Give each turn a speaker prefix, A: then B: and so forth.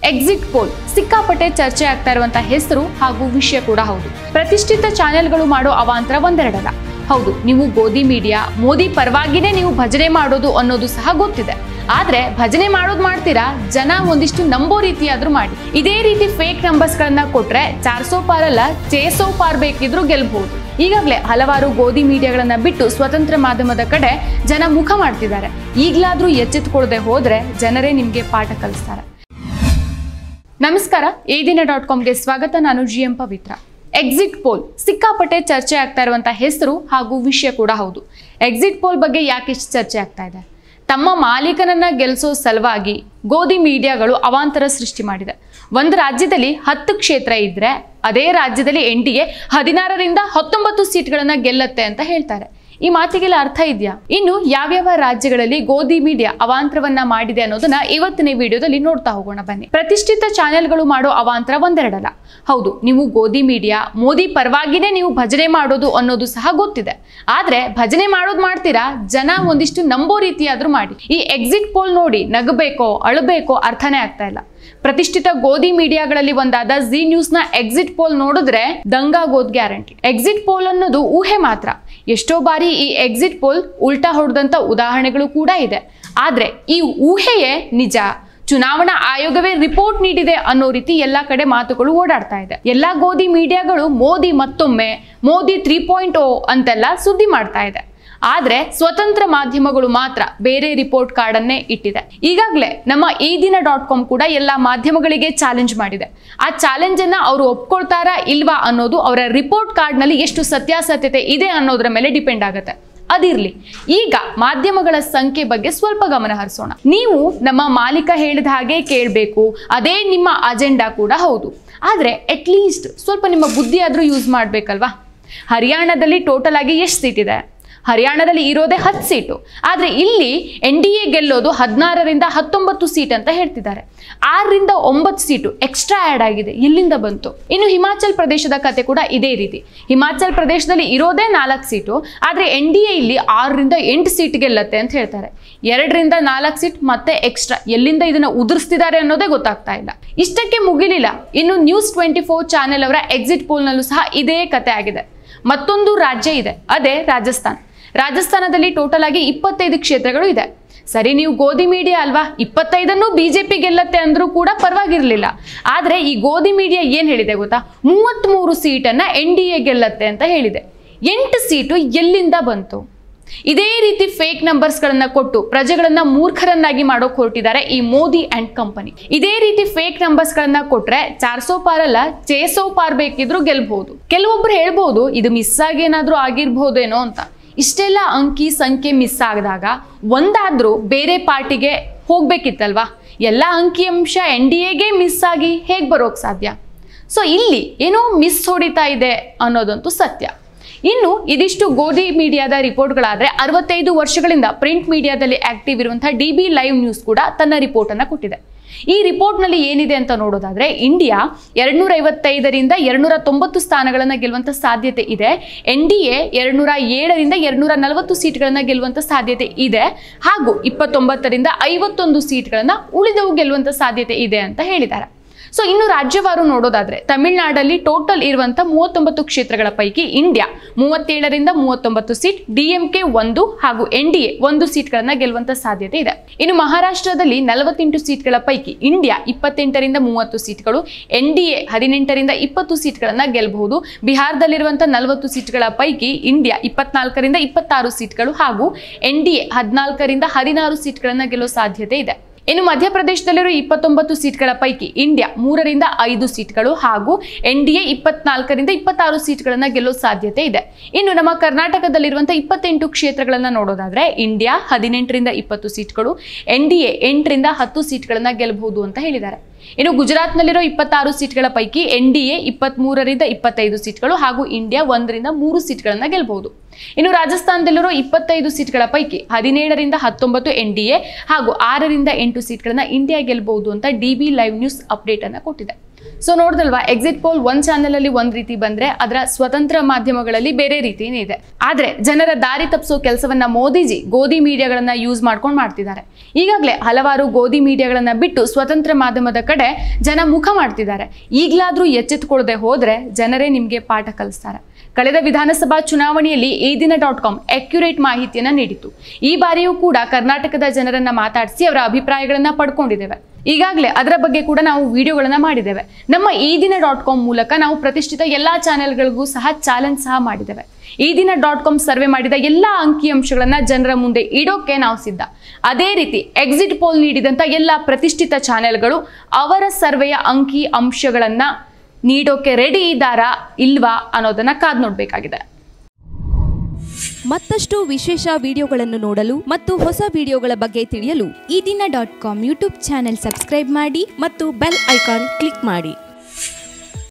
A: Exit poll ಸಿಕ್ಕಾಪಟ್ಟೆ ಚರ್ಚೆ ಆಗ್ತಾ ಇರುವಂತ ಹೆಸರು ಹಾಗೂ ವಿಷಯ ಕೂಡ ಹೌದು. ಪ್ರತಿಷ್ಠಿತ ಚಾನೆಲ್ಗಳು ಮಾಡೋ ಅವಾಂತರ ಒಂದೆರಡಲ್ಲ. ಹೌದು, ನೀವು ಗೋಧಿ ಮೀಡಿಯಾ, ಮೋದಿ ಪರವಾಗಿನೇ ನೀವು ಭಜನೆ ಮಾಡೋದು ಅನ್ನೋದು ಸಹ ಗೊತ್ತಿದೆ. ಆದ್ರೆ ಭಜನೆ ಮಾಡೋದು ಮಾಡ್ತೀರಾ, ಜನ ಒಂದಿಷ್ಟು ನಂಬೋ ರೀತಿಯಾದ್ರೂ ಮಾಡಿ. ಇದೇ ರೀತಿ ಫೇಕ್ ನಂಬರ್ಸ್ ಗಳನ್ನ ಕೊಟ್ರೆ 400 ಪಾರ್ ಅಲ್ಲ 600 ಪಾರ್ ಬೇಕಿದ್ರು ಗೆಲ್ಬಹುದು. ಈಗಾಗಲೇ ಹಲವಾರು ಗೋಧಿ ಮೀಡಿಯಾಗಳನ್ನ ಬಿಟ್ಟು ಸ್ವತಂತ್ರ ಮಾಧ್ಯಮದ ಕಡೆ ಜನ ಮುಖ ಮಾಡ್ತಿದ್ದಾರೆ. ಈಗಲಾದ್ರೂ ಎಚ್ಚೆತ್ತುಕೊಳ್ಳದೆ ಹೋದ್ರೆ ಜನರೇ ನಿಮ್ಗೆ ಪಾಠ ಕಲಿಸ್ತಾರೆ. ನಮಸ್ಕಾರ, eDina.comಗೆ ಸ್ವಾಗತ. ನಾನು GM ಪವಿತ್ರ. ಎಕ್ಸಿಟ್ ಪೋಲ್ ಸಿಕ್ಕಾಪಟ್ಟೆ ಚರ್ಚೆ ಆಗ್ತಾ ಇರುವಂತ ಹೆಸರು ಹಾಗೂ ವಿಷಯ ಕೂಡ ಹೌದು. ಎಕ್ಸಿಟ್ ಪೋಲ್ ಬಗ್ಗೆ ಯಾಕೆ ಇಷ್ಟು ಚರ್ಚೆ ಆಗ್ತಾ ಇದೆ? ತಮ್ಮ ಮಾಲೀಕನನ್ನ ಗೆಲ್ಲಿಸೋ ಸಲುವಾಗಿ ಗೋಧಿ ಮೀಡಿಯಾಗಳು ಅವಾಂತರ ಸೃಷ್ಟಿ ಮಾಡಿದೆ. ಒಂದು ರಾಜ್ಯದಲ್ಲಿ 10 ಕ್ಷೇತ್ರ ಇದ್ರೆ ಅದೇ ರಾಜ್ಯದಲ್ಲಿ NDA 16ರಿಂದ 19 ಸೀಟ್ಗಳನ್ನ ಗೆಲ್ಲತ್ತೆ ಅಂತ ಹೇಳ್ತಾರೆ. ಈ ಮಾತಿಗೆಲ್ಲ ಅರ್ಥ ಇದೆಯಾ? ಇನ್ನು ಯಾವ್ಯಾವ ರಾಜ್ಯಗಳಲ್ಲಿ ಗೋಧಿ ಮೀಡಿಯಾ ಅವಾಂತರವನ್ನ ಮಾಡಿದೆ ಅನ್ನೋದನ್ನ ಇವತ್ತಿನ ವಿಡಿಯೋದಲ್ಲಿ ನೋಡ್ತಾ ಹೋಗೋಣ ಬನ್ನಿ. ಪ್ರತಿಷ್ಠಿತ ಚಾನೆಲ್ಗಳು ಮಾಡೋ ಅವಾಂತರ ಒಂದೆರಡಲ್ಲ. ಹೌದು, ನೀವು ಗೋಧಿ ಮೀಡಿಯಾ, ಮೋದಿ ಪರವಾಗಿನೇ ನೀವು ಭಜನೆ ಮಾಡೋದು ಅನ್ನೋದು ಸಹ ಗೊತ್ತಿದೆ. ಆದ್ರೆ ಭಜನೆ ಮಾಡೋದು ಮಾಡ್ತೀರಾ, ಜನ ಒಂದಿಷ್ಟು ನಂಬೋ ರೀತಿಯಾದ್ರೂ ಮಾಡಿ. ಈ ಎಕ್ಸಿಟ್ ಪೋಲ್ ನೋಡಿ ನಗಬೇಕೋ ಅಳಬೇಕೋ ಅರ್ಥನೇ ಆಗ್ತಾ ಇಲ್ಲ. ಪ್ರತಿಷ್ಠಿತ ಗೋಧಿ ಮೀಡಿಯಾಗಳಲ್ಲಿ ಒಂದಾದ ಜಿ ನ್ಯೂಸ್ ನ ಎಕ್ಸಿಟ್ ಪೋಲ್ ನೋಡಿದ್ರೆ ದಂಗಾಗೋದ್ ಗ್ಯಾರಂಟಿ. ಎಕ್ಸಿಟ್ ಪೋಲ್ ಅನ್ನೋದು ಊಹೆ ಮಾತ್ರ. ಎಷ್ಟೋ ಬಾರಿ ಈ ಎಕ್ಸಿಟ್ ಪೋಲ್ ಉಲ್ಟಾ ಹೊಡೆದಂತ ಉದಾಹರಣೆಗಳು ಕೂಡ ಇದೆ. ಆದ್ರೆ ಈ ಊಹೆಯೇ ನಿಜ, ಚುನಾವಣಾ ಆಯೋಗವೇ ರಿಪೋರ್ಟ್ ನೀಡಿದೆ ಅನ್ನೋ ರೀತಿ ಎಲ್ಲಾ ಕಡೆ ಮಾತುಗಳು ಓಡಾಡ್ತಾ ಇದೆ. ಎಲ್ಲಾ ಗೋಧಿ ಮೀಡಿಯಾಗಳು ಮೋದಿ ಮತ್ತೊಮ್ಮೆ, ಮೋದಿ 3.0 ಅಂತೆಲ್ಲ ಸುದ್ದಿ ಮಾಡ್ತಾ ಇದೆ. ಆದ್ರೆ ಸ್ವತಂತ್ರ ಮಾಧ್ಯಮಗಳು ಮಾತ್ರ ಬೇರೆ ರಿಪೋರ್ಟ್ ಕಾರ್ಡ್ ಅನ್ನೇ ಇಟ್ಟಿದೆ. ಈಗಾಗಲೇ ನಮ್ಮ eDina.com ಕೂಡ ಎಲ್ಲಾ ಮಾಧ್ಯಮಗಳಿಗೆ ಚಾಲೆಂಜ್ ಮಾಡಿದೆ. ಆ ಚಾಲೆಂಜ್ ಅನ್ನ ಅವರು ಒಪ್ಕೊಳ್ತಾರಾ ಇಲ್ವಾ ಅನ್ನೋದು ಅವರ ರಿಪೋರ್ಟ್ ಕಾರ್ಡ್ ನಲ್ಲಿ ಎಷ್ಟು ಸತ್ಯಾಸತ್ಯತೆ ಇದೆ ಅನ್ನೋದ್ರ ಮೇಲೆ ಡಿಪೆಂಡ್ ಆಗುತ್ತೆ. ಅದಿರ್ಲಿ, ಈಗ ಮಾಧ್ಯಮಗಳ ಸಂಖ್ಯೆ ಬಗ್ಗೆ ಸ್ವಲ್ಪ ಗಮನ ಹರಿಸೋಣ. ನೀವು ನಮ್ಮ ಮಾಲೀಕ ಹೇಳಿದ ಹಾಗೆ ಕೇಳಬೇಕು, ಅದೇ ನಿಮ್ಮ ಅಜೆಂಡಾ ಕೂಡ ಹೌದು. ಆದ್ರೆ ಅಟ್ ಲೀಸ್ಟ್ ಸ್ವಲ್ಪ ನಿಮ್ಮ ಬುದ್ಧಿ ಆದ್ರೂ ಯೂಸ್ ಮಾಡ್ಬೇಕಲ್ವಾ? ಹರಿಯಾಣದಲ್ಲಿ ಟೋಟಲ್ ಆಗಿ ಎಷ್ಟು ಸೀಟ್ ಇದೆ? ಹರಿಯಾಣದಲ್ಲಿ ಇರೋದೇ 10 ಸೀಟು. ಆದ್ರೆ ಇಲ್ಲಿ NDA ಗೆಲ್ಲೋದು 16ರಿಂದ 19 ಸೀಟ್ ಅಂತ ಹೇಳ್ತಿದ್ದಾರೆ. 6ರಿಂದ 9 ಸೀಟು ಎಕ್ಸ್ಟ್ರಾ ಆಡ್ ಆಗಿದೆ. ಎಲ್ಲಿಂದ ಬಂತು? ಇನ್ನು ಹಿಮಾಚಲ್ ಪ್ರದೇಶದ ಕತೆ ಕೂಡ ಇದೇ ರೀತಿ. ಹಿಮಾಚಲ್ ಪ್ರದೇಶದಲ್ಲಿ ಇರೋದೇ 4 ಸೀಟು. ಆದ್ರೆ NDA ಇಲ್ಲಿ 6ರಿಂದ 8 ಸೀಟ್ ಗೆಲ್ಲತ್ತೆ ಅಂತ ಹೇಳ್ತಾರೆ. 2ರಿಂದ 4 ಸೀಟ್ ಮತ್ತೆ ಎಕ್ಸ್ಟ್ರಾ. ಎಲ್ಲಿಂದ ಇದನ್ನ ಉದುರಿಸ್ತಿದ್ದಾರೆ ಅನ್ನೋದೇ ಗೊತ್ತಾಗ್ತಾ ಇಲ್ಲ. ಇಷ್ಟಕ್ಕೆ ಮುಗಿಲಿಲ್ಲ, ಇನ್ನು ನ್ಯೂಸ್ 24 ಚಾನೆಲ್ ಅವರ ಎಕ್ಸಿಟ್ ಪೋಲ್ ನಲ್ಲೂ ಸಹ ಇದೇ ಕತೆ ಆಗಿದೆ. ಮತ್ತೊಂದು ರಾಜ್ಯ ಇದೆ, ಅದೇ ರಾಜಸ್ಥಾನ್. ರಾಜಸ್ಥಾನದಲ್ಲಿ ಟೋಟಲ್ ಆಗಿ 25 ಕ್ಷೇತ್ರಗಳು ಇದೆ. ಸರಿ, ನೀವು ಗೋಧಿ ಮೀಡಿಯಾ ಅಲ್ವಾ, 25 BJP ಗೆಲ್ಲತ್ತೆ ಅಂದ್ರೂ ಕೂಡ ಪರವಾಗಿರ್ಲಿಲ್ಲ. ಆದ್ರೆ ಈ ಗೋಧಿ ಮೀಡಿಯಾ ಏನ್ ಹೇಳಿದೆ ಗೊತ್ತಾ? 33 ಸೀಟನ್ನ NDA ಗೆಲ್ಲತ್ತೆ ಅಂತ ಹೇಳಿದೆ. 8 ಸೀಟು ಎಲ್ಲಿಂದ ಬಂತು? ಇದೇ ರೀತಿ ಫೇಕ್ ನಂಬರ್ಸ್ ಗಳನ್ನ ಕೊಟ್ಟು ಪ್ರಜೆಗಳನ್ನ ಮೂರ್ಖರನ್ನಾಗಿ ಮಾಡೋಕ್ ಹೊರಟಿದ್ದಾರೆ ಈ ಮೋದಿ ಅಂಡ್ ಕಂಪನಿ. ಇದೇ ರೀತಿ ಫೇಕ್ ನಂಬರ್ಸ್ ಗಳನ್ನ ಕೊಟ್ರೆ 400 ಪಾರ್ ಅಲ್ಲ 600 ಪಾರ್ ಬೇಕಿದ್ರು ಗೆಲ್ಬಹುದು. ಕೆಲವೊಬ್ರು ಹೇಳ್ಬಹುದು ಇದು ಮಿಸ್ ಆಗಿ ಏನಾದ್ರೂ ಆಗಿರ್ಬಹುದೇನೋ ಅಂತ. ಇಷ್ಟೆಲ್ಲ ಅಂಕಿ ಸಂಖ್ಯೆ ಮಿಸ್ ಆಗದಾಗ ಒಂದಾದ್ರೂ ಬೇರೆ ಪಾರ್ಟಿಗೆ ಹೋಗ್ಬೇಕಿತ್ತಲ್ವಾ? ಎಲ್ಲ ಅಂಕಿಅಂಶ NDAಗೆ ಮಿಸ್ ಆಗಿ ಹೇಗ್ ಬರೋಕ್ ಸಾಧ್ಯ? ಸೊ ಇಲ್ಲಿ ಏನೋ ಮಿಸ್ ಹೊಡಿತಾ ಇದೆ ಅನ್ನೋದಂತೂ ಸತ್ಯ. ಇನ್ನು ಇದಿಷ್ಟು ಗೋಧಿ ಮೀಡಿಯಾದ ರಿಪೋರ್ಟ್ಗಳಾದ್ರೆ 65 ವರ್ಷಗಳಿಂದ ಪ್ರಿಂಟ್ ಮೀಡಿಯಾದಲ್ಲಿ ಆಕ್ಟಿವ್ ಇರುವಂತಹ DB ಲೈವ್ ನ್ಯೂಸ್ ಕೂಡ ತನ್ನ ರಿಪೋರ್ಟ್ ಅನ್ನ ಕೊಟ್ಟಿದೆ. ಈ ರಿಪೋರ್ಟ್ ನಲ್ಲಿ ಏನಿದೆ ಅಂತ ನೋಡೋದಾದ್ರೆ, ಇಂಡಿಯಾ 255ರಿಂದ 290 ಸ್ಥಾನಗಳನ್ನ ಗೆಲ್ಲುವಂತ ಸಾಧ್ಯತೆ ಇದೆ. NDA 207ರಿಂದ 240 ಸೀಟ್ಗಳನ್ನ ಗೆಲ್ಲುವಂತ ಸಾಧ್ಯತೆ ಇದೆ. ಹಾಗೂ 29ರಿಂದ 51 ಸೀಟ್ಗಳನ್ನ ಉಳಿದವು ಗೆಲ್ಲುವಂತ ಸಾಧ್ಯತೆ ಇದೆ ಅಂತ ಹೇಳಿದ್ದಾರೆ. ಸೊ ಇನ್ನು ರಾಜ್ಯವಾರು ನೋಡೋದಾದ್ರೆ, ತಮಿಳುನಾಡಲ್ಲಿ ಟೋಟಲ್ ಇರುವಂತ 39 ಕ್ಷೇತ್ರಗಳ ಪೈಕಿ ಇಂಡಿಯಾ 37ರಿಂದ 39 ಸೀಟ್, DMK 1 ಹಾಗೂ NDA 1 ಸೀಟ್ಗಳನ್ನ ಗೆಲ್ಲುವಂತ ಸಾಧ್ಯತೆ ಇದೆ. ಇನ್ನು ಮಹಾರಾಷ್ಟ್ರದಲ್ಲಿ 48 ಸೀಟ್ಗಳ ಪೈಕಿ ಇಂಡಿಯಾ 28ರಿಂದ 30 ಸೀಟ್ಗಳು, NDA 18ರಿಂದ 20 ಸೀಟ್ಗಳನ್ನ ಗೆಲ್ಲಬಹುದು. ಬಿಹಾರದಲ್ಲಿರುವಂತಹ 40 ಸೀಟ್ಗಳ ಪೈಕಿ ಇಂಡಿಯಾ 24ರಿಂದ 26 ಸೀಟ್ಗಳು ಹಾಗೂ NDA 14ರಿಂದ 16 ಸೀಟ್ಗಳನ್ನ ಗೆಲ್ಲೋ ಸಾಧ್ಯತೆ ಇದೆ. ಇನ್ನು ಮಧ್ಯಪ್ರದೇಶದಲ್ಲಿರುವ 29 ಸೀಟ್ಗಳ ಪೈಕಿ ಇಂಡಿಯಾ 3ರಿಂದ 5 ಸೀಟ್ಗಳು ಹಾಗೂ NDA 24ರಿಂದ 26 ಸೀಟ್ಗಳನ್ನ ಗೆಲ್ಲೋ ಸಾಧ್ಯತೆ ಇದೆ. ಇನ್ನು ನಮ್ಮ ಕರ್ನಾಟಕದಲ್ಲಿರುವಂತಹ 28 ಕ್ಷೇತ್ರಗಳನ್ನ ನೋಡೋದಾದ್ರೆ, ಇಂಡಿಯಾ 18ರಿಂದ 20 ಸೀಟ್ಗಳು, NDA 8ರಿಂದ 10 ಸೀಟ್ಗಳನ್ನ ಗೆಲ್ಲಬಹುದು ಅಂತ ಹೇಳಿದ್ದಾರೆ. ಇನ್ನು ಗುಜರಾತ್ನಲ್ಲಿರೋ 26 ಸೀಟ್ಗಳ ಪೈಕಿ NDA 23ರಿಂದ 25 ಸೀಟ್ಗಳು ಹಾಗೂ ಇಂಡಿಯಾ 1ರಿಂದ 3 ಸೀಟ್ಗಳನ್ನ ಗೆಲ್ಲಬಹುದು. ಇನ್ನು ರಾಜಸ್ಥಾನದಲ್ಲಿರೋ 25 ಸೀಟ್ಗಳ ಪೈಕಿ 17ರಿಂದ 19 NDA ಹಾಗೂ 6ರಿಂದ 8 ಸೀಟ್ಗಳನ್ನ ಇಂಡಿಯಾ ಗೆಲ್ಲಬಹುದು ಅಂತ DB ಲೈವ್ ನ್ಯೂಸ್ ಅಪ್ಡೇಟ್ ಅನ್ನ ಕೊಟ್ಟಿದೆ. ಸೊ ನೋಡ್ದಲ್ವಾ, ಎಕ್ಸಿಟ್ ಪೋಲ್ ಒಂದು ಚಾನೆಲ್ ಅಲ್ಲಿ ಒಂದ್ ರೀತಿ ಬಂದ್ರೆ ಅದರ ಸ್ವತಂತ್ರ ಮಾಧ್ಯಮಗಳಲ್ಲಿ ಬೇರೆ ರೀತಿನೇ ಇದೆ. ಆದ್ರೆ ಜನರ ದಾರಿ ತಪ್ಪಿಸೋ ಕೆಲಸವನ್ನ ಮೋದಿಜಿ ಗೋಧಿ ಮೀಡಿಯಾಗಳನ್ನ ಯೂಸ್ ಮಾಡ್ಕೊಂಡು ಮಾಡ್ತಿದ್ದಾರೆ. ಈಗಾಗಲೇ ಹಲವಾರು ಗೋಧಿ ಮೀಡಿಯಾಗಳನ್ನ ಬಿಟ್ಟು ಸ್ವತಂತ್ರ ಮಾಧ್ಯಮದ ಕಡೆ ಜನ ಮುಖ ಮಾಡ್ತಿದ್ದಾರೆ. ಈಗಲಾದ್ರೂ ಎಚ್ಚೆತ್ತುಕೊಳ್ಳದೆ ಹೋದ್ರೆ ಜನರೇ ನಿಮ್ಗೆ ಪಾಠ ಕಲಿಸ್ತಾರೆ. ಕಳೆದ ವಿಧಾನಸಭಾ ಚುನಾವಣೆಯಲ್ಲಿ ಈದಿನ.com ಅಕ್ಯುರೇಟ್ ಮಾಹಿತಿಯನ್ನ ನೀಡಿತು. ಈ ಬಾರಿಯೂ ಕೂಡ ಕರ್ನಾಟಕದ ಜನರನ್ನ ಮಾತಾಡಿಸಿ ಅವರ ಅಭಿಪ್ರಾಯಗಳನ್ನ ಪಡ್ಕೊಂಡಿದ್ದೇವೆ. ಈಗಾಗಲೇ ಅದರ ಬಗ್ಗೆ ಕೂಡ ನಾವು ವಿಡಿಯೋಗಳನ್ನ ಮಾಡಿದ್ದೇವೆ. ನಮ್ಮ ಈದಿನ.com ಮೂಲಕ ನಾವು ಪ್ರತಿಷ್ಠಿತ ಎಲ್ಲಾ ಚಾನೆಲ್ಗಳಿಗೂ ಸಹ ಚಾಲೆಂಜ್ ಸಹ ಮಾಡಿದ್ದೇವೆ. ಈದಿನ.com ಸರ್ವೆ ಮಾಡಿದ ಎಲ್ಲಾ ಅಂಕಿಅಂಶಗಳನ್ನ ಜನರ ಮುಂದೆ ಇಡೋಕೆ ನಾವು ಸಿದ್ಧ. ಅದೇ ರೀತಿ ಎಕ್ಸಿಟ್ ಪೋಲ್ ನೀಡಿದಂತ ಎಲ್ಲಾ ಪ್ರತಿಷ್ಠಿತ ಚಾನೆಲ್ಗಳು ಅವರ ಸರ್ವೆಯ ಅಂಕಿ ಅಂಶಗಳನ್ನ ನೀಡೋಕೆ ರೆಡಿ ಇದ್ದಾರಾ ಇಲ್ವಾ ಅನ್ನೋದನ್ನ ಕಾದ್ ನೋಡ್ಬೇಕಾಗಿದೆ.
B: ಮತ್ತಷ್ಟು ವಿಶೇಷ ವಿಡಿಯೋಗಳನ್ನು ನೋಡಲು ಮತ್ತು ಹೊಸ ವಿಡಿಯೋಗಳ ಬಗ್ಗೆ ತಿಳಿಯಲು
C: ಈದಿನ.com ಯೂಟ್ಯೂಬ್ ಚಾನೆಲ್ ಸಬ್ಸ್ಕ್ರೈಬ್ ಮಾಡಿ
B: ಮತ್ತು ಬೆಲ್ ಐಕಾನ್ ಕ್ಲಿಕ್ ಮಾಡಿ.